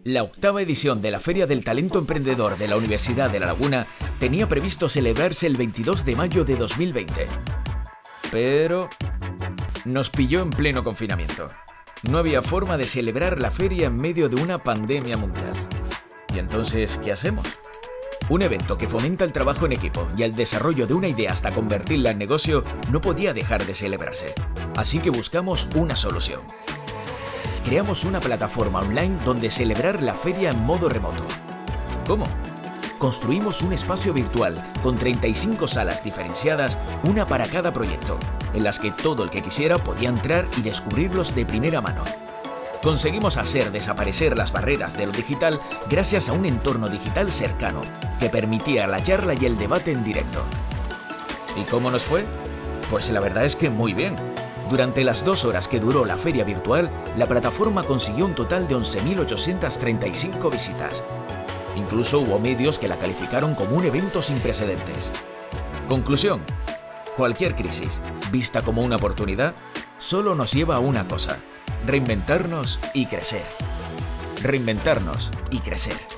La octava edición de la Feria del Talento Emprendedor de la Universidad de La Laguna tenía previsto celebrarse el 22 de mayo de 2020. Pero nos pilló en pleno confinamiento. No había forma de celebrar la feria en medio de una pandemia mundial. ¿Y entonces qué hacemos? Un evento que fomenta el trabajo en equipo y el desarrollo de una idea hasta convertirla en negocio no podía dejar de celebrarse. Así que buscamos una solución. Creamos una plataforma online donde celebrar la feria en modo remoto. ¿Cómo? Construimos un espacio virtual con 35 salas diferenciadas, una para cada proyecto, en las que todo el que quisiera podía entrar y descubrirlos de primera mano. Conseguimos hacer desaparecer las barreras de lo digital gracias a un entorno digital cercano que permitía la charla y el debate en directo. ¿Y cómo nos fue? Pues la verdad es que muy bien. Durante las 2 horas que duró la feria virtual, la plataforma consiguió un total de 11.835 visitas. Incluso hubo medios que la calificaron como un evento sin precedentes. Conclusión: cualquier crisis, vista como una oportunidad, solo nos lleva a una cosa: reinventarnos y crecer. Reinventarnos y crecer.